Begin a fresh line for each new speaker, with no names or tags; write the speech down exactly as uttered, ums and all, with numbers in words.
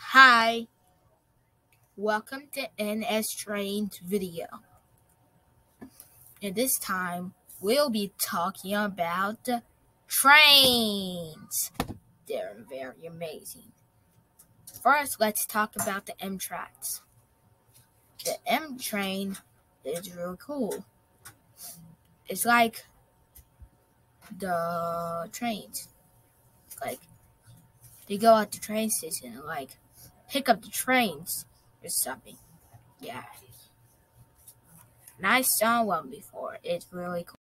Hi, welcome to N S Trains video. And this time, we'll be talking about the trains. They're very amazing. First, let's talk about the M tracks. The M train is really cool. It's like the trains. Like, they go at the train station and like pick up the trains or something. Yeah. And I saw one before. It's really cool.